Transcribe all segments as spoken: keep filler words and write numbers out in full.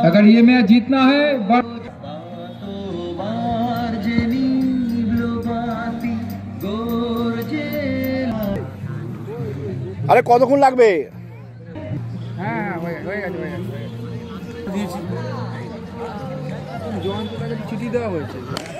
अगर ये मैच जीतना है अरे কতক্ষণ লাগবে? হ্যাঁ হয়ে হয়ে গেছে হয়ে গেছে দিয়েছি জোয়ান তো তাকে চিঠি দেওয়া হয়েছে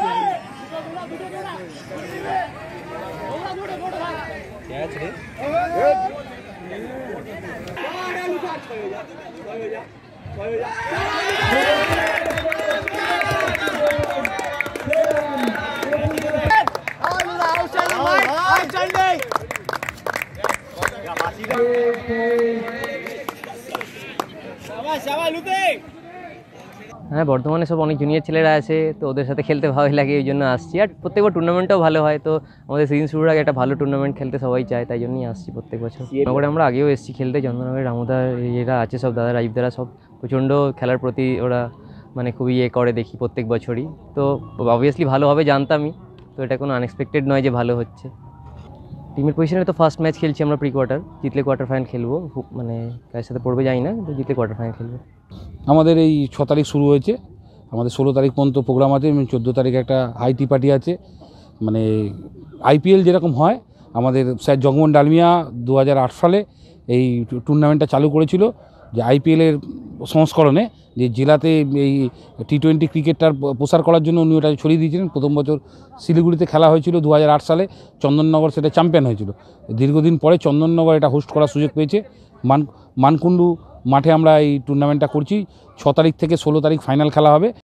হ্যাঁ বর্ধমানে সব অনেক জুনিয়র ছেলেরা আছে, তো ওদের সাথে খেলতে ভালোই লাগে, এই জন্য আসছি। আর প্রত্যেকবার টুর্নামেন্টটাও ভালো হয়, তো আমাদের সিজন শুরুর আগে একটা ভালো টুর্নামেন্ট খেলতে সবাই চায়, তাই জন্যই আসছি প্রত্যেক বছর। নগরে আমরা আগেও এসেছি খেলতে, চন্দননগরের রামুদার এরা আছে সব দাদা রাজীবদারা সব প্রচণ্ড খেলার প্রতি ওরা মানে খুবই ইয়ে করে দেখি প্রত্যেক বছরই, তো অবভিয়াসলি ভালো হবে জানতামই, তো এটা কোনো আনএক্সপেক্টেড নয় যে ভালো হচ্ছে। টিমের পজিশনে তো ফার্স্ট ম্যাচ খেলছি আমরা প্রি কোয়ার্টার, জিতলে কোয়ার্টার ফাইনাল খেলবো, মানে কার সাথে পড়বে যাই না, কিন্তু জিতলে কোয়ার্টার ফাইনাল খেলবো। আমাদের এই ছ তারিখ শুরু হয়েছে, আমাদের ষোলো তারিখ পর্যন্ত প্রোগ্রাম আছে এবং চোদ্দো তারিখে একটা হাই টি পার্টি আছে। মানে আইপিএল যেরকম হয়, আমাদের স্যার জগমোহন ডালমিয়া দু হাজার আট সালে এই টুর্নামেন্টটা চালু করেছিল, যে আইপিএলের সংস্করণে যে জেলাতে এই টি টোয়েন্টি ক্রিকেটটার প্রসার করার জন্য উনি ওটা ছড়িয়ে দিয়েছিলেন। প্রথম বছর শিলিগুড়িতে খেলা হয়েছিল দু হাজার আট সালে, চন্দননগর সেটা চ্যাম্পিয়ন হয়েছিল। দীর্ঘদিন পরে চন্দননগর এটা হোস্ট করার সুযোগ পেয়েছে। মান মানকুণ্ডু মাঠে আমরা এই টুর্নামেন্টটা করছি। ছ তারিখ থেকে ষোলো তারিখ ফাইনাল খেলা হবে।